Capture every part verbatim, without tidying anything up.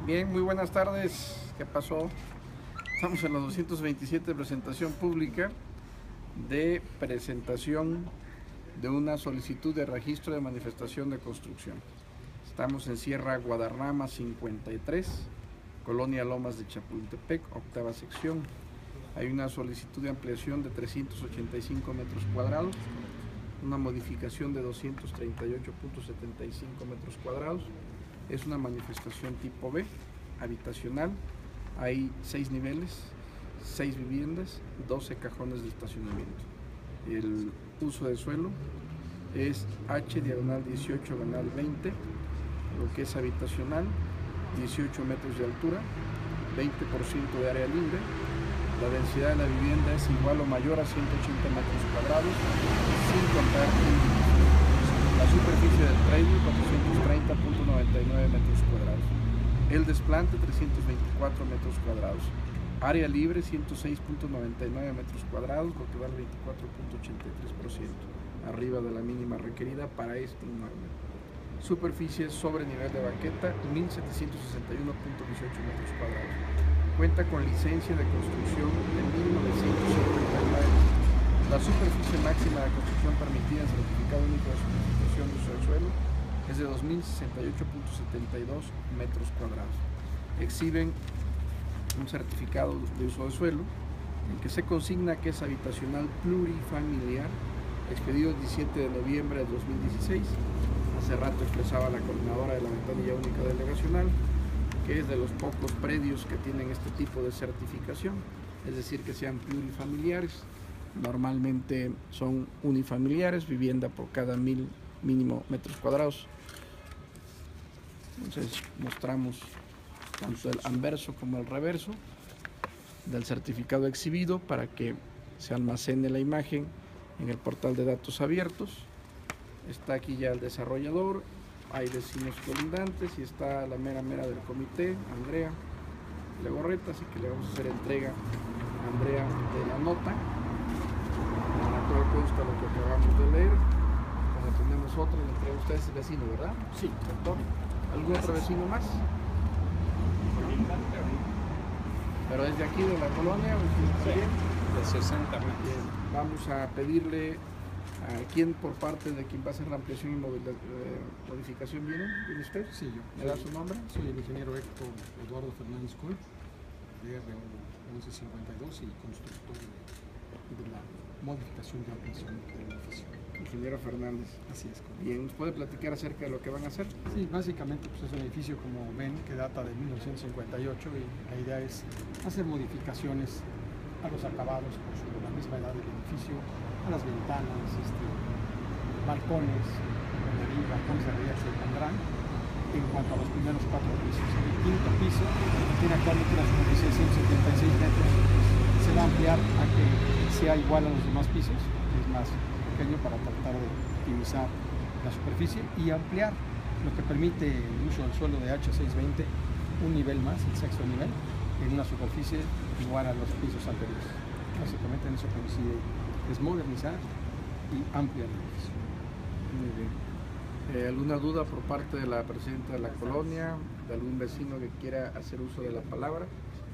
Bien, muy buenas tardes. ¿Qué pasó? Estamos en la doscientos veintisiete presentación pública de presentación de una solicitud de registro de manifestación de construcción. Estamos en Sierra Guadarrama cincuenta y tres, Colonia Lomas de Chapultepec, octava sección. Hay una solicitud de ampliación de trescientos ochenta y cinco metros cuadrados, una modificación de doscientos treinta y ocho punto setenta y cinco metros cuadrados. Es una manifestación tipo B, habitacional. Hay seis niveles, seis viviendas, doce cajones de estacionamiento. El uso de suelo es H diagonal dieciocho diagonal veinte, lo que es habitacional, dieciocho metros de altura, veinte por ciento de área libre. La densidad de la vivienda es igual o mayor a ciento ochenta metros cuadrados, sin contar individuos. La superficie del predio, cuatrocientos treinta punto noventa y nueve metros cuadrados. El desplante, trescientos veinticuatro metros cuadrados. Área libre, ciento seis punto noventa y nueve metros cuadrados, lo que vale veinticuatro punto ochenta y tres por ciento, arriba de la mínima requerida para este inmueble. Superficie sobre nivel de banqueta, mil setecientos sesenta y uno punto dieciocho metros cuadrados. Cuenta con licencia de construcción de mil novecientos cincuenta y nueve. La superficie máxima de construcción permitida en certificado único de certificación de uso del suelo es de dos mil sesenta y ocho punto setenta y dos metros cuadrados. Exhiben un certificado de uso de suelo en que se consigna que es habitacional plurifamiliar, expedido el diecisiete de noviembre de dos mil dieciséis. Hace rato expresaba la coordinadora de la ventanilla única delegacional que es de los pocos predios que tienen este tipo de certificación, es decir, que sean plurifamiliares. Normalmente son unifamiliares, vivienda por cada mil mínimo metros cuadrados. Entonces mostramos tanto el anverso como el reverso del certificado exhibido para que se almacene la imagen en el portal de datos abiertos. Está aquí ya el desarrollador, hay vecinos colindantes y está la mera mera del comité, Andrea Legorreta, así que le vamos a hacer entrega a Andrea de la nota, en la cual consta lo que acabamos de leer. Como tenemos otra, le entrega a usted, es vecino, ¿verdad? Sí, doctor. ¿Algún otro vecino más? Pero es de aquí, de la colonia, ¿sí? De sesenta. Bien. Vamos a pedirle a quién por parte de quien va a hacer la ampliación y modificación viene. ¿Viene usted? Sí, yo. ¿Me da su nombre? Soy el ingeniero Héctor Eduardo Fernández Coy, de R once cincuenta y dos y constructor de, de la modificación de ampliación del edificio. Ingeniero Fernández. Así es. Correcto. Bien, ¿nos puede platicar acerca de lo que van a hacer? Sí, básicamente pues, es un edificio, como ven, que data de mil novecientos cincuenta y ocho y la idea es hacer modificaciones a los acabados por sobre la misma edad del edificio, a las ventanas, este, balcones, balcones de arriba se pondrán en cuanto a los primeros cuatro pisos. El quinto piso tiene actualmente una superficie de ciento setenta y seis metros, se va a ampliar a que sea igual a los demás pisos, que es más pequeño para tratar de optimizar la superficie y ampliar, lo que permite el uso del suelo de H seiscientos veinte un nivel más, el sexto nivel, en una superficie igual a los pisos anteriores. Básicamente en eso coincide, es modernizar y ampliar el edificio. Muy bien. Eh, ¿Alguna duda por parte de la presidenta de la colonia, de algún vecino que quiera hacer uso de la palabra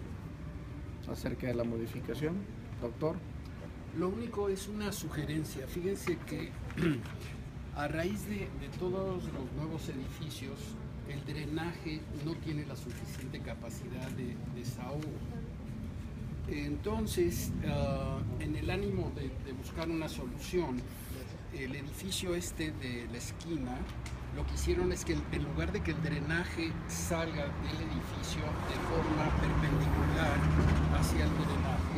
acerca de la modificación? Doctor. Lo único es una sugerencia. Fíjense que a raíz de, de todos los nuevos edificios, el drenaje no tiene la suficiente capacidad de desahogo. Entonces, uh, en el ánimo de, de buscar una solución, el edificio este de la esquina, lo que hicieron es que en lugar de que el drenaje salga del edificio de forma perpendicular hacia el drenaje,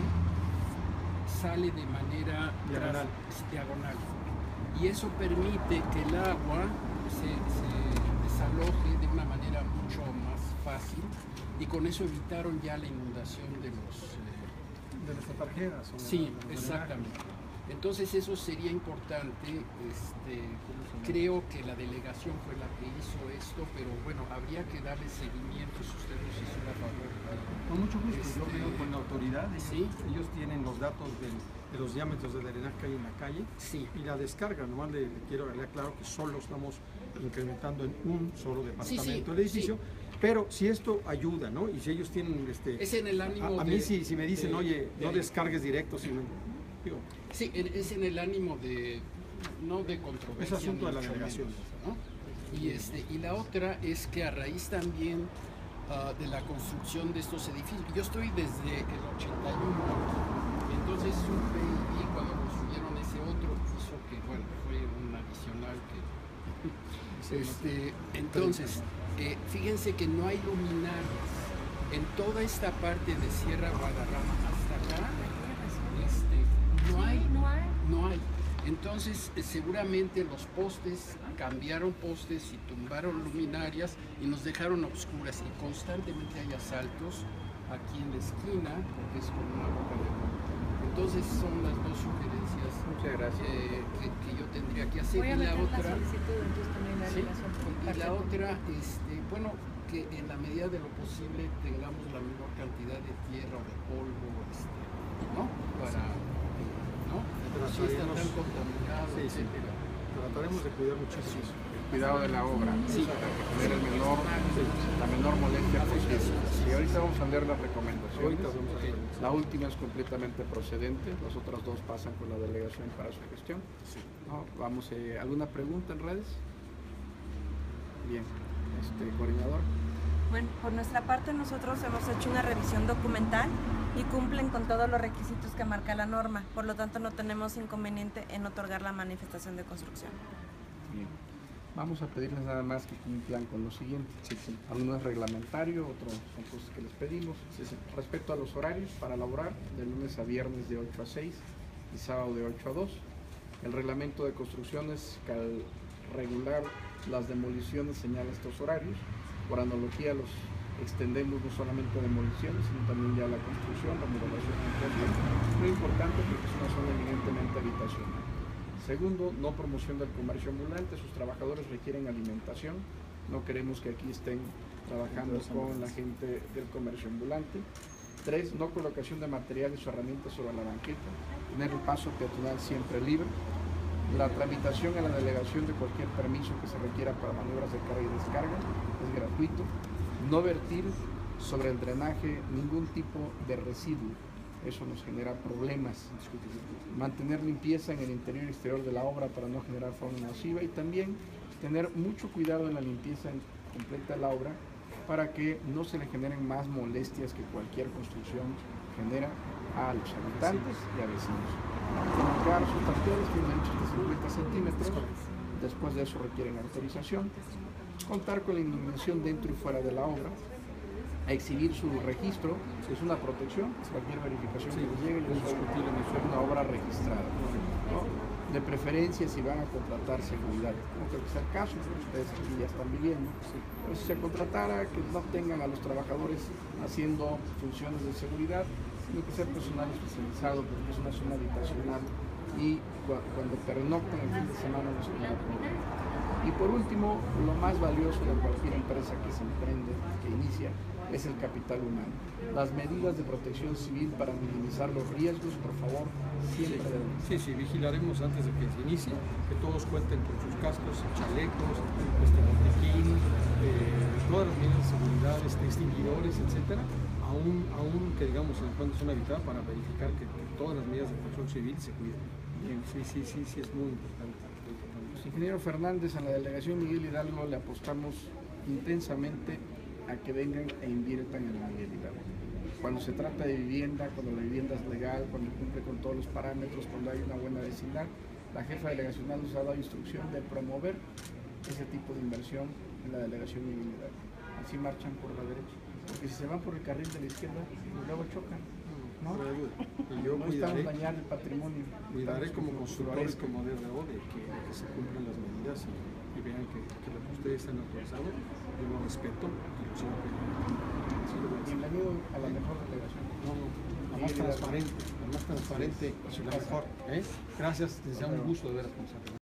sale de manera diagonal. Tras, diagonal. Y eso permite que el agua se, se desaloje de una manera mucho más fácil y con eso evitaron ya la inundación de los... ¿De las tarjetas? Sí, exactamente. Entonces eso sería importante. Este, creo que la delegación fue la que hizo esto, pero bueno, habría que darle seguimiento si usted nos hiciera favor. Con mucho gusto, Este, yo veo con la autoridad, ¿sí? Ellos tienen los datos del, de los diámetros de drenaje que hay en la calle, sí. Y la descarga, nomás le, le quiero darle claro que solo estamos incrementando en un solo departamento sí, sí, del edificio, sí. Pero si esto ayuda, ¿no? Y si ellos tienen, este, Es en el ánimo a, a de- mí si, si me dicen, de- oye, de- no descargues directo, sino, digo, Sí, en- es en el ánimo de, no de controversia. Es asunto ni de la mucho delegación. menos, ¿no? Y, este, y la otra es que a raíz también ah, de la construcción de estos edificios, yo estoy desde el ochenta y uno, entonces supe y vi cuando construyeron ese otro piso que, bueno, fue un adicional que... Este, entonces, eh, fíjense que no hay luminarias en toda esta parte de Sierra Guadarrama hasta acá. Este, no hay, no hay. no hay. Entonces, eh, seguramente los postes cambiaron postes y tumbaron luminarias y nos dejaron a oscuras. Y constantemente hay asaltos aquí en la esquina, porque es como una boca de agua. Entonces, son las dos sugerencias Muchas gracias. eh, que, que yo tendría que hacer. Voy a Y la meter la otra, solicitud entonces también la sí, delegación por y parte la de- otra, este, bueno, que en la medida de lo posible tengamos la menor cantidad de tierra o de polvo, este, ¿no? Para, ¿no? Si está tan Trataremos- contaminado, Sí, sí. etcétera. trataremos de cuidar muchísimo. Cuidado de la obra, Sí. para tener el menor, la menor molestia posible. Y ahorita vamos a leer las recomendaciones. Ahorita vamos a ver. La última es completamente procedente, las otras dos pasan con la delegación para su gestión. ¿No? Vamos, eh, ¿alguna pregunta en redes? Bien, este, coordinador. Bueno, por nuestra parte nosotros hemos hecho una revisión documental y cumplen con todos los requisitos que marca la norma, por lo tanto no tenemos inconveniente en otorgar la manifestación de construcción. Bien. Vamos a pedirles nada más que cumplan con lo siguiente. Alguno es reglamentario, otros son cosas que les pedimos. Respecto a los horarios para laborar, de lunes a viernes de ocho a seis y sábado de ocho a dos. El reglamento de construcciones, que al regular las demoliciones señala estos horarios. Por analogía los extendemos no solamente a demoliciones, sino también ya a la construcción, remodelación en costa. Muy importante porque es una zona eminentemente habitacional. Segundo, no promoción del comercio ambulante, sus trabajadores requieren alimentación, no queremos que aquí estén trabajando con la gente del comercio ambulante. Tres, no colocación de materiales o herramientas sobre la banqueta, tener el paso peatonal siempre libre. La tramitación en la delegación de cualquier permiso que se requiera para maniobras de carga y descarga es gratuito. No vertir sobre el drenaje ningún tipo de residuo, eso nos genera problemas. Mantener limpieza en el interior y exterior de la obra para no generar fauna nociva y también tener mucho cuidado en la limpieza completa de la obra para que no se le generen más molestias que cualquier construcción genera a los habitantes y a vecinos. Colocar sustanciales que tienen hechos de cincuenta centímetros, después de eso requieren autorización. Contar con la iluminación dentro y fuera de la obra. Exhibir su registro, es una protección, cualquier verificación que les llegue, es una obra registrada, ¿no? De preferencia si van a contratar seguridad, no creo que sea el caso, porque ustedes aquí ya están viviendo, pero si se contratara, que no tengan a los trabajadores haciendo funciones de seguridad, sino que sea personal especializado, porque es una zona habitacional y cu cuando pernoctan el fin de semana no se genera problema. Y por último, lo más valioso de cualquier empresa que se emprende, que inicia, es el capital humano. Las medidas de protección civil para minimizar los riesgos, por favor, siempre deben. Sí, sí, vigilaremos antes de que se inicie, que todos cuenten con sus cascos, chalecos, este botiquín, eh, todas las medidas de seguridad, este, extinguidores, etcétera, aún, aún que digamos en cuanto es una habitada para verificar que, que todas las medidas de protección civil se cuiden. Bien, sí, sí, sí, sí, es muy importante. Ingeniero Fernández, en la delegación Miguel Hidalgo le apostamos intensamente a que vengan e inviertan en la Miguel Hidalgo. Cuando se trata de vivienda, cuando la vivienda es legal, cuando cumple con todos los parámetros, cuando hay una buena vecindad, la jefa delegacional nos ha dado instrucción de promover ese tipo de inversión en la delegación Miguel Hidalgo. Así marchan por la derecha, porque si se van por el carril de la izquierda, luego chocan. ¿No? Y yo no cuidaré, estamos dañando el patrimonio. cuidaré como constructores, florezca. como D R O, de que, de que se cumplan las medidas y, y vean que, que lo que ustedes han autorizado, yo lo respeto y lo sigo pidiendo. Bienvenido a la mejor delegación. No, no, la más transparente, la más transparente y la mejor. ¿eh? Gracias, les da un gusto de ver a